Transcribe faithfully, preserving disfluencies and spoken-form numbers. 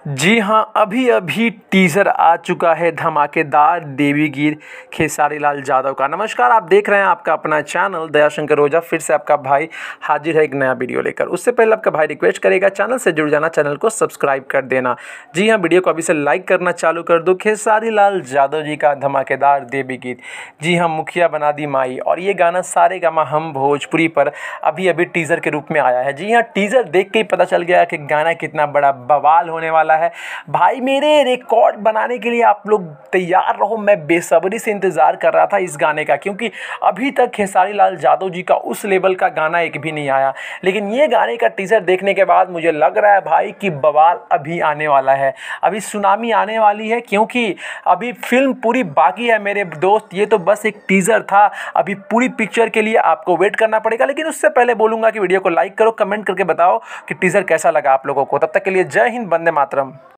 जी हाँ, अभी-अभी टीज़र आ चुका है धमाकेदार देवीगीर खेसारी लाल यादव का। नमस्कार, आप देख रहे हैं आपका अपना चैनल दयाशंकर ओझा। फिर से आपका भाई हाजिर है एक नया वीडियो लेकर। उससे पहले आपका भाई रिक्वेस्ट करेगा चैनल से जुड़ जाना, चैनल को सब्सक्राइब कर देना। जी हाँ, वीडियो को अभी से लाइक करना चालू कर दो। खेसारी लाल यादव जी का धमाकेदार देवीगीत। जी हाँ, मुखिया बना दी माई, और ये गाना सारेगामा हम भोजपुरी पर अभी-अभी टीज़र के रूप में आया है। जी हाँ, टीज़र देख के ही पता चल गया कि गाना कितना बड़ा बवाल होने वाला है। भाई मेरे रिकॉर्ड बनाने के लिए आप लोग तैयार रहो। मैं बेसब्री से इंतज़ार कर रहा था इस गाने का, क्योंकि अभी तक खेसारी लाल यादव जी का उस लेवल का गाना एक भी नहीं आया। लेकिन ये गाने का टीज़र देखने के बाद मुझे लग रहा है भाई कि बवाल अभी आने वाला है, अभी सुनामी आने वाली है, क्योंकि अभी फिल्म पूरी बाकी है मेरे दोस्त। ये तो बस एक टीज़र था, अभी पूरी पिक्चर के लिए आपको वेट करना पड़ेगा। लेकिन उससे पहले बोलूँगा कि वीडियो को लाइक करो, कमेंट करके बताओ कि टीज़र कैसा लगा आप लोगों को। तब तक के लिए जय हिंद, वंदे मातरम।